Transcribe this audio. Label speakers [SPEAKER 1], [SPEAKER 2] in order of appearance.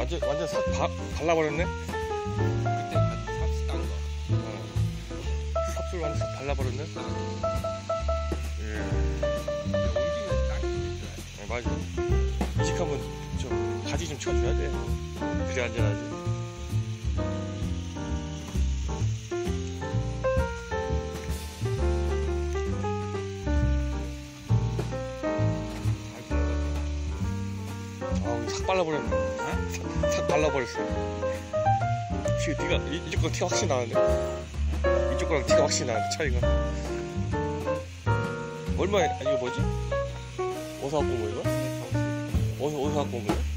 [SPEAKER 1] 완전 싹 발라버렸네.
[SPEAKER 2] 그때 삽스 딴 거.
[SPEAKER 1] 삽술 완전 싹 발라버렸네. 예.
[SPEAKER 2] 옮기면 딱 있어요.
[SPEAKER 1] 네, 맞아. 이직하면 좀 바지 좀 쳐줘야 돼. 그래 안전하지. 싹 발라버렸네. 싹 발라버렸어. 이쪽 거 티가 확실히 나는데? 이쪽 거랑 티가 확실히 나는데, 차이가. 얼마에, 이거 뭐지? 어디서 갖고 온 거야, 이거? 어디서 갖고 온 거야?